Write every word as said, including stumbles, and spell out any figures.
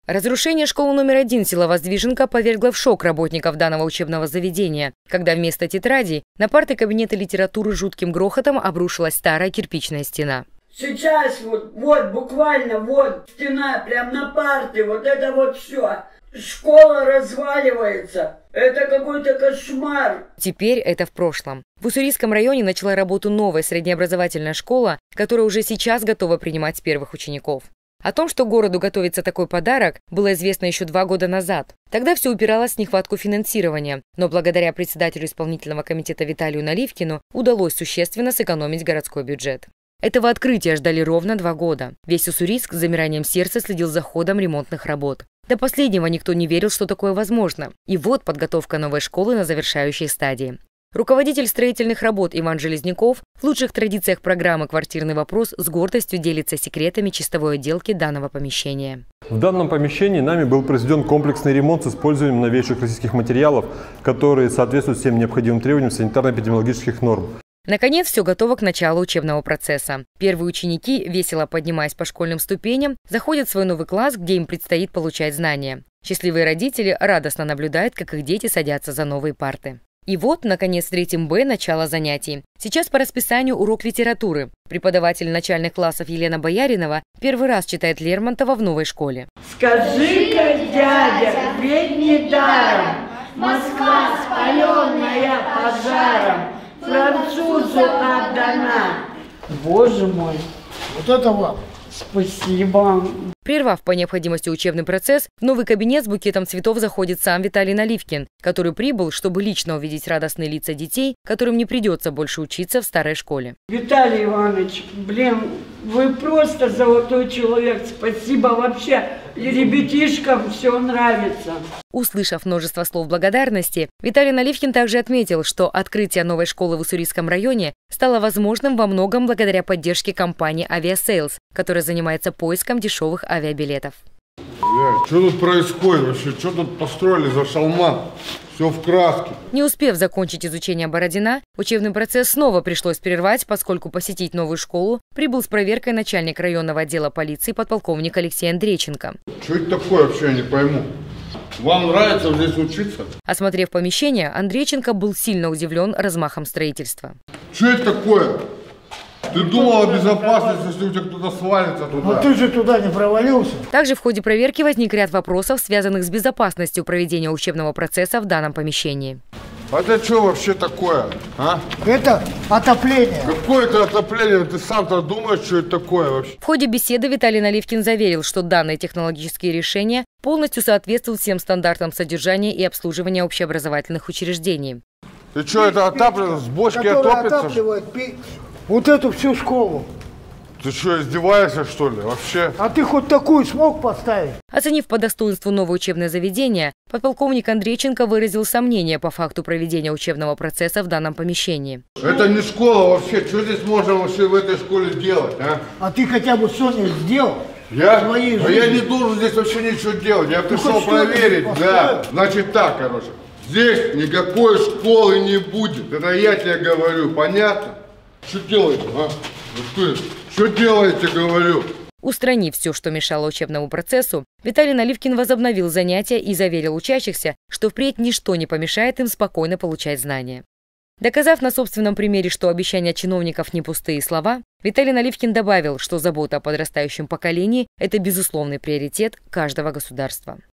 Разрушение школы номер один села Воздвиженка повергло в шок работников данного учебного заведения, когда вместо тетрадей на парты кабинета литературы жутким грохотом обрушилась старая кирпичная стена. Сейчас вот, вот буквально вот стена прям на парте, вот это вот все. Школа разваливается. Это какой-то кошмар. Теперь это в прошлом. В Уссурийском районе начала работу новая среднеобразовательная школа, которая уже сейчас готова принимать первых учеников. О том, что городу готовится такой подарок, было известно еще два года назад. Тогда все упиралось в нехватку финансирования, но благодаря председателю исполнительного комитета Виталию Наливкину удалось существенно сэкономить городской бюджет. Этого открытия ждали ровно два года. Весь Уссурийск с замиранием сердца следил за ходом ремонтных работ. До последнего никто не верил, что такое возможно. И вот подготовка новой школы на завершающей стадии. Руководитель строительных работ Иван Железняков в лучших традициях программы «Квартирный вопрос» с гордостью делится секретами чистовой отделки данного помещения. В данном помещении нами был произведен комплексный ремонт с использованием новейших российских материалов, которые соответствуют всем необходимым требованиям санитарно-эпидемиологических норм. Наконец, все готово к началу учебного процесса. Первые ученики, весело поднимаясь по школьным ступеням, заходят в свой новый класс, где им предстоит получать знания. Счастливые родители радостно наблюдают, как их дети садятся за новые парты. И вот, наконец, в третьем Б начало занятий. Сейчас по расписанию урок литературы. Преподаватель начальных классов Елена Бояринова первый раз читает Лермонтова в новой школе. Скажи-ка, дядя, ведь не даром Москва, спаленная пожаром, французу отдана. Боже мой, вот это вам. Спасибо. Прервав по необходимости учебный процесс, в новый кабинет с букетом цветов заходит сам Виталий Наливкин, который прибыл, чтобы лично увидеть радостные лица детей, которым не придется больше учиться в старой школе. Виталий Иванович, блин, вы просто золотой человек. Спасибо вообще. Ребятишкам все нравится. Услышав множество слов благодарности, Виталий Наливкин также отметил, что открытие новой школы в Уссурийском районе стало возможным во многом благодаря поддержке компании «Авиасейлс», которая занимается поиском дешевых авиабилетов. Бля, что тут происходит вообще? Что тут построили за шалман? Все в краске. Не успев закончить изучение Бородина, учебный процесс снова пришлось прервать, поскольку посетить новую школу прибыл с проверкой начальник районного отдела полиции подполковник Алексей Андрейченко. Что это такое вообще, я не пойму. Вам нравится здесь учиться? Осмотрев помещение, Андрейченко был сильно удивлен размахом строительства. Что это такое? Ты думал о безопасности, если у тебя кто-то свалится туда? Но ты же туда не провалился. Также в ходе проверки возник ряд вопросов, связанных с безопасностью проведения учебного процесса в данном помещении. А это что вообще такое, а? Это отопление. Какое это отопление? Ты сам-то думаешь, что это такое вообще? В ходе беседы Виталий Наливкин заверил, что данные технологические решения полностью соответствуют всем стандартам содержания и обслуживания общеобразовательных учреждений. Ты что, это отоплено? С бочки отопится? Вот эту всю школу. Ты что, издеваешься, что ли, вообще? А ты хоть такую смог поставить? Оценив по достоинству новое учебное заведение, подполковник Андрейченко выразил сомнения по факту проведения учебного процесса в данном помещении. Это не школа вообще. Что здесь можно вообще в этой школе делать, а? А ты хотя бы что-нибудь сделал? Я? А я не должен здесь вообще ничего делать. Я ты пришел проверить, да. Значит так, короче. Здесь никакой школы не будет. Это я тебе говорю, понятно? Что делаете, а? Что, что делаете, говорю? Устранив все, что мешало учебному процессу, Виталий Наливкин возобновил занятия и заверил учащихся, что впредь ничто не помешает им спокойно получать знания. Доказав на собственном примере, что обещания чиновников не пустые слова, Виталий Наливкин добавил, что забота о подрастающем поколении – это безусловный приоритет каждого государства.